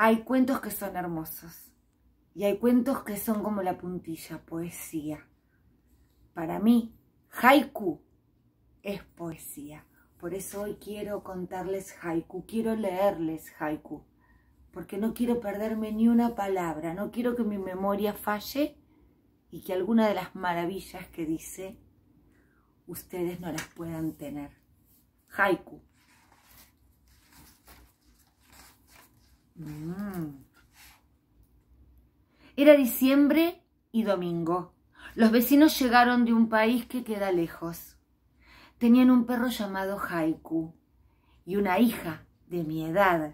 Hay cuentos que son hermosos y hay cuentos que son como la puntilla, poesía. Para mí, haiku es poesía. Por eso hoy quiero contarles haiku, quiero leerles haiku, porque no quiero perderme ni una palabra, no quiero que mi memoria falle y que alguna de las maravillas que dice ustedes no las puedan tener. Haiku. Era diciembre y domingo. Los vecinos llegaron de un país que queda lejos. Tenían un perro llamado Haiku y una hija de mi edad.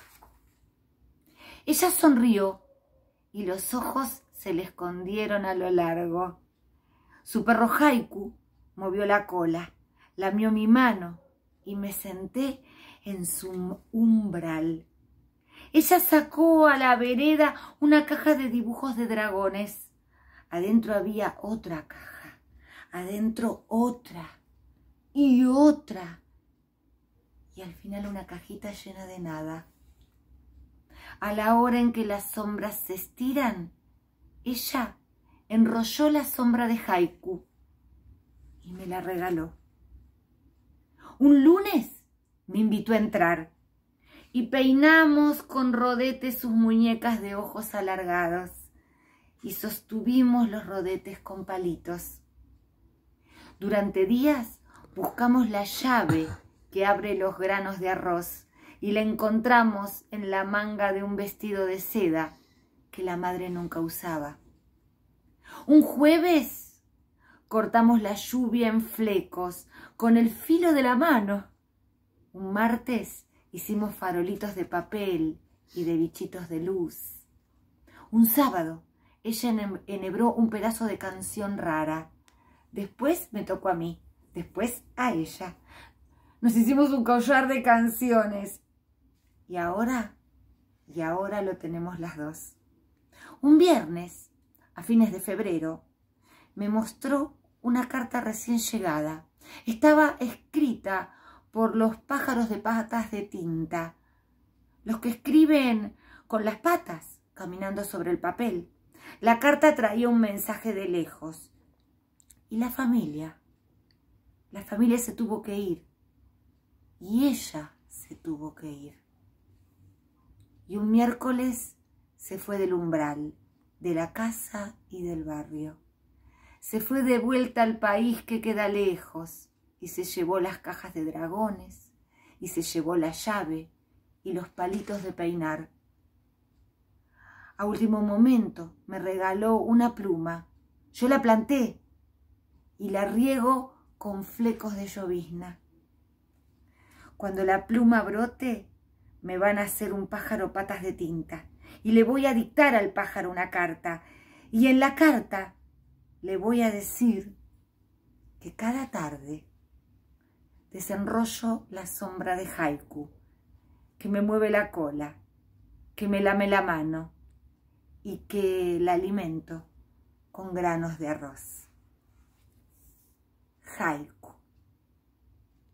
Ella sonrió y los ojos se le escondieron a lo largo. Su perro Haiku movió la cola, lamió mi mano y me senté en su umbral. Ella sacó a la vereda una caja de dibujos de dragones. Adentro había otra caja, adentro otra y otra. Y al final una cajita llena de nada. A la hora en que las sombras se estiran, ella enrolló la sombra de Haiku y me la regaló. Un lunes me invitó a entrar y peinamos con rodetes sus muñecas de ojos alargados y sostuvimos los rodetes con palitos. Durante días buscamos la llave que abre los granos de arroz y la encontramos en la manga de un vestido de seda que la madre nunca usaba. Un jueves cortamos la lluvia en flecos con el filo de la mano. Un martes hicimos farolitos de papel y de bichitos de luz. Un sábado ella enhebró un pedazo de canción rara. Después me tocó a mí, después a ella. Nos hicimos un collar de canciones. Y ahora lo tenemos las dos. Un viernes, a fines de febrero, me mostró una carta recién llegada. Estaba escrita por los pájaros de patas de tinta, los que escriben con las patas, caminando sobre el papel. La carta traía un mensaje de lejos. Y la familia se tuvo que ir. Y ella se tuvo que ir. Y un miércoles se fue del umbral, de la casa y del barrio. Se fue de vuelta al país que queda lejos y se llevó las cajas de dragones y se llevó la llave y los palitos de peinar. A último momento me regaló una pluma. Yo la planté y la riego con flecos de llovizna. Cuando la pluma brote, me van a hacer un pájaro patas de tinta y le voy a dictar al pájaro una carta. Y en la carta le voy a decir que cada tarde desenrollo la sombra de Haiku, que me mueve la cola, que me lame la mano y que la alimento con granos de arroz. Haiku.